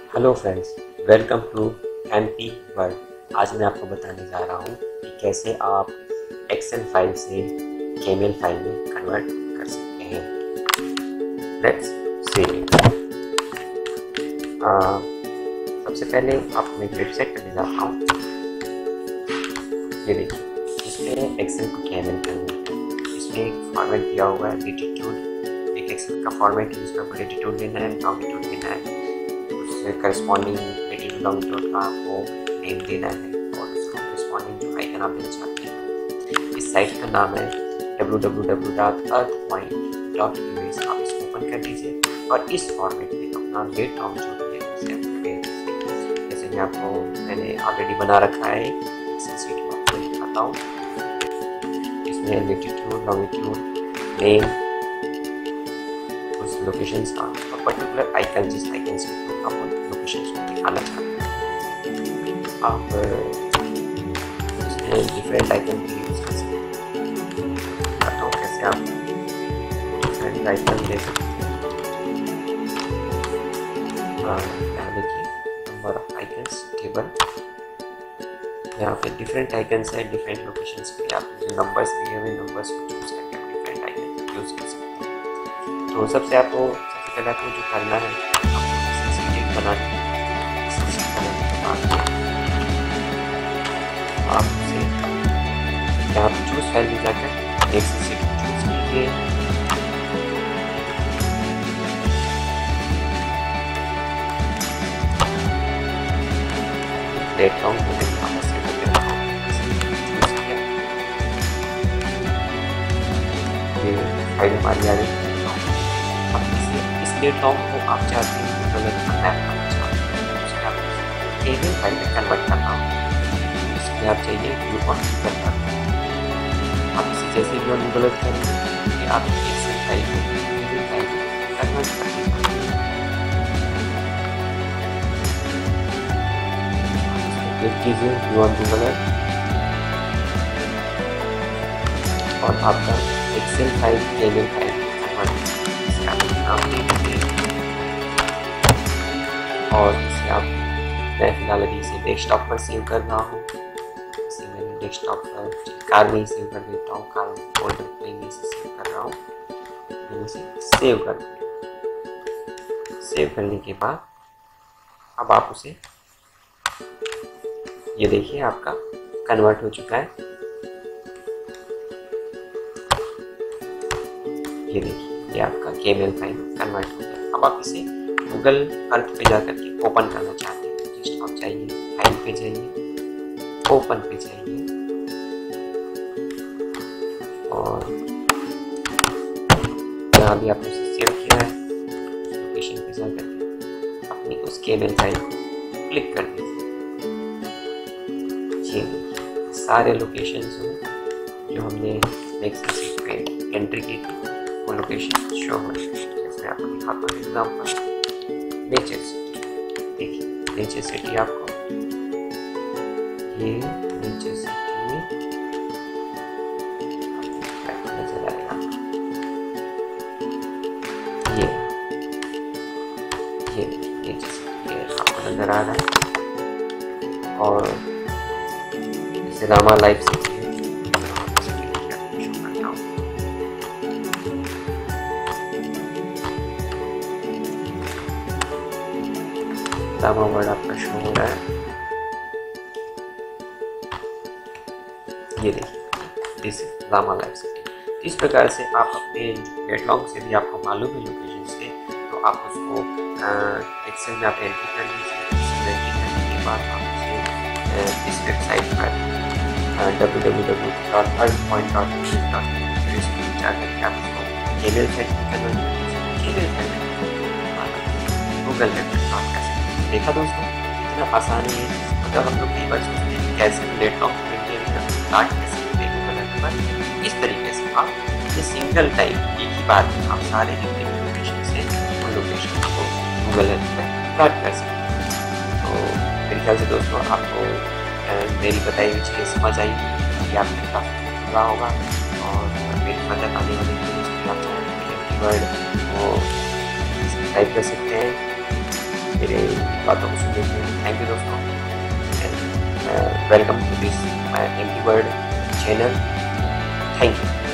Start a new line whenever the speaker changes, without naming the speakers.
Hello friends, welcome to MP world. आज मैं आपको बताने जा रहा हूँ कि कैसे आप एक्सेल फाइल से केमेल फाइल में कन्वर्ट कर सकते हैं। Let's see it. सबसे पहले आपको एक वेबसाइट पर ले जाता हूँ। ये देखिए, इसमें एक्सेल को केमेल करना है। इसमें एक फॉर्मेट दिया हुआ है लेटिट्यूड। एक एक्सेल का फॉर्मेट है जिसमें आपको लेटिट्यूड लेना है, लॉन्गिट्यूड लेना है, उससे करस्पॉन्डिंग लेटिट्यूड लॉन्गिट्यूड का आपको नेम देना है और उसको करस्पॉन्डिंग जो आइकन आप देना चाहते हैं। इस साइट का नाम है www.earthpoint.us। आप इसको ओपन कर दीजिए और इस फॉर्मेट में अपना लेट लॉन्ग जो है उसे आप भेज दीजिए। जैसे मैं आपको मैंने ऑलरेडी बना रखा है, एक्सेल शीट में आपको दिखाता हूँ। इसमें लेटिट्यूड लॉन्गिट्यूड नेम लोकेशन का और पर्टिकुलर आइकन जिस आइकन से आप लोकेशन को दिखाना चाहते हैं। आप इसमें डिफरेंट आइकन भी यूज कर सकते हैं। बताता हूँ कैसे आप डिफरेंट आइकन ले सकते हैं। यहाँ देखिए नंबर ऑफ आइकन्स टेबल। यहाँ पे डिफरेंट आइकन्स है डिफरेंट लोकेशंस के। आप जो नंबर्स दिए हुए नंबर्स को चूज करके आप डिफरेंट आइकन यूज कर सकते हैं। तो सबसे पहले आपको जो करना है, बनाने के बाद आप उसे यहाँ पर चूज फाइल में जाकर एक्सेल शीट चूज कीजिए। लेट लॉन्ग को फाइल हमारी आ रही है। लेट लॉन्ग को आप चाहते हैं मैप करना चाहते हैं, उसमें आप केमेल फाइल में कन्वर्ट करना हो। इसमें आप चाहिए व्यू ऑन करना। आप इसे जैसे व्यू ऑन गलत करेंगे कि आप एक्सेल फाइल को केमेल फाइल में कन्वर्ट कर देंगे। क्लिक कीजिए व्यू ऑन गलत और आपका Excel file KML file convert और इसे आप मैं फिलहाल अभी इसे डेस्कटॉप पर सेव कर रहा हूँ। इसे मैंने डेस्कटॉप पर कार में ही सेव कर देता हूँ। कार फोल्डर पे में इसे सेव कर रहा हूँ। मैंने इसे सेव कर दिया। सेव करने के बाद अब आप उसे ये देखिए आपका कन्वर्ट हो चुका है। ये देखिए ये आपका केमेल फाइल कन्वर्ट हो गया। अब आप इसे गूगल अर्थ पे जाकर के ओपन करना चाहते हैं। जस्ट आप जाइए फाइल पे जाइए, ओपन पे जाइए और जहाँ भी आपने उसे सेव किया है लोकेशन पे जाकर के अपनी उस केमेल फाइल को क्लिक कर दीजिए। ये देखिए सारे लोकेशंस जो हमने एक्सेल शीट पे एंट्री की थी वो लोकेशन शो हो रही है। जैसे आपको दिखाता हूँ एग्जाम्पल नेचर सिटी। देखिए नेचर सिटी आपको ये नेचर सिटी नजर आएगा। ये नेचर सिटी आपको नजर आ रहा है। और जैसे रामा लाइफ सिटी वर्ड आपका शो हो रहा है। ये देखिए this is Rama life city. इस प्रकार से आप अपने लेट लॉन्ग से भी आपको मालूम है लोकेशन से, तो आप उसको एक्सेल में आप एंट्री कर लीजिए। एंट्री करने के बाद आप उसे इस वेबसाइट पर www.earthpoint.us जाकर के आप उसको केमेल फाइल में कन्वर्ट कर दीजिए। केमेल फाइल गूगल में देखा दोस्तों कितना आसानी है। मतलब हम लोग कई बार सोचते हैं कैसे लेट लॉन्ग स्टार्ट कर सकते हैं गूगल पर। इस तरीके से आप ये सिंगल टाइम एक ही बार में आप सारे जितने भी लोकेशन से उन लोकेशन को गूगल पर स्टार्ट कर सकते हैं। तो मेरे ख्याल से दोस्तों आपको मेरी बताई हुई चीज़ें समझ आई कि आपने काफ़ी हुआ होगा। और मेरी मदद आने वाली वीडियोज़ के आप चैनल वर्ड को सब्सक्राइब कर सकते हैं। मेरे बातों को सुनने के लिए। थैंक यू दोस्तों, and welcome to this my MT world channel. Thank you.